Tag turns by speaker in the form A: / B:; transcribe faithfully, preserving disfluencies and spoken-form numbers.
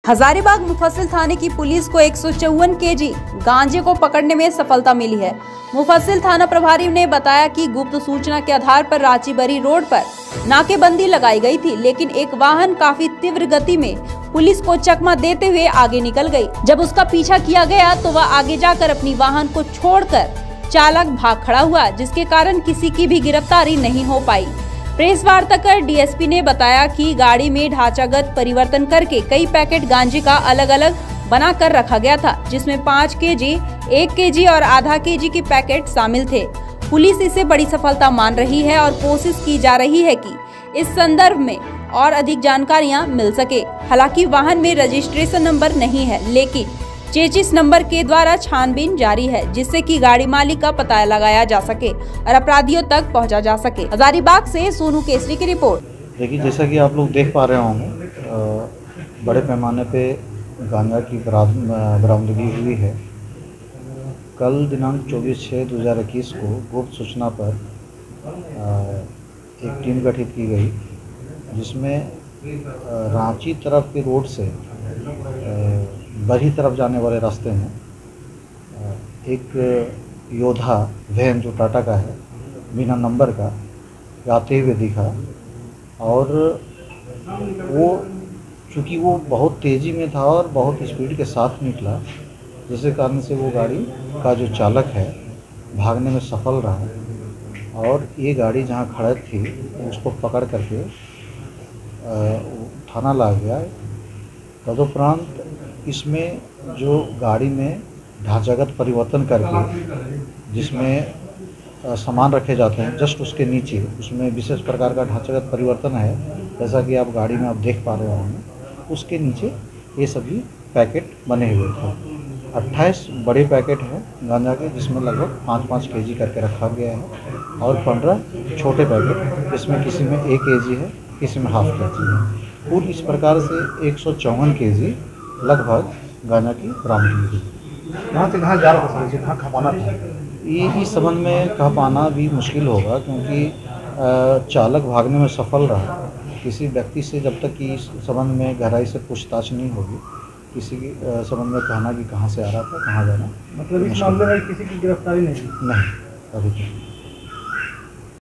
A: हजारीबाग मुफस्सिल थाने की पुलिस को एक सौ चौवन केजी गांजे को पकड़ने में सफलता मिली है। मुफस्सिल थाना प्रभारी ने बताया कि गुप्त सूचना के आधार पर रांची बरी रोड पर नाकेबंदी लगाई गई थी, लेकिन एक वाहन काफी तीव्र गति में पुलिस को चकमा देते हुए आगे निकल गई। जब उसका पीछा किया गया तो वह आगे जाकर अपनी वाहन को छोड़कर चालक भाग खड़ा हुआ, जिसके कारण किसी की भी गिरफ्तारी नहीं हो पाई। प्रेस वार्ता कर डीएसपी ने बताया कि गाड़ी में ढांचागत परिवर्तन करके कई पैकेट गांजे का अलग अलग बना कर रखा गया था, जिसमें पाँच केजी, एक केजी और आधा केजी के पैकेट शामिल थे। पुलिस इसे बड़ी सफलता मान रही है और कोशिश की जा रही है कि इस संदर्भ में और अधिक जानकारियां मिल सके। हालांकि वाहन में रजिस्ट्रेशन नंबर नहीं है, लेकिन चेचिस नंबर के द्वारा छानबीन जारी है, जिससे कि गाड़ी मालिक का पता लगाया जा सके और अपराधियों तक पहुंचा जा सके। हजारीबाग से सोनू केसरी की रिपोर्ट।
B: देखिए, जैसा कि आप लोग देख पा रहे होंगे, बड़े पैमाने पे गांजा की बरामदगी हुई है। कल दिनांक चौबीस छः दो हज़ार इक्कीस को गुप्त सूचना पर एक टीम गठित की गई, जिसमें रांची तरफ के रोड से बरी तरफ जाने वाले रास्ते में एक योद्धा वैन जो टाटा का है, बिना नंबर का, आते हुए दिखा। और वो चूँकि वो बहुत तेज़ी में था और बहुत स्पीड के साथ निकला, जिसके कारण से वो गाड़ी का जो चालक है भागने में सफल रहा और ये गाड़ी जहाँ खड़ी थी उसको पकड़ करके थाना ला गया। तदुपरांत इसमें जो गाड़ी में ढांचागत परिवर्तन करके जिसमें सामान रखे जाते हैं, जस्ट उसके नीचे उसमें विशेष प्रकार का ढांचागत परिवर्तन है, जैसा कि आप गाड़ी में आप देख पा रहे होंगे। उसके नीचे ये सभी पैकेट बने हुए थे। अट्ठाईस बड़े पैकेट हैं गांजा के, जिसमें लगभग पाँच पाँच केजी करके रखा गया है, और पंद्रह छोटे पैकेट, जिसमें किसी में एक केजी है, किसी में हाफ केजी है। कुल इस प्रकार से एक सौ चौवन केजी लगभग गांजा की बरामदगी हुई।
C: कहाँ से कहाँ जा रहा था, कहाँ खपाना था,
B: ये इस संबंध में कह पाना भी मुश्किल होगा, क्योंकि चालक भागने में सफल रहा। किसी व्यक्ति से जब तक कि इस संबंध में गहराई से पूछताछ नहीं होगी, किसी के संबंध में कहना कि कहाँ से आ रहा था, कहाँ जाना।
C: मतलब इस मामले में किसी की गिरफ्तारी नहीं?
B: नहीं, अभी तक।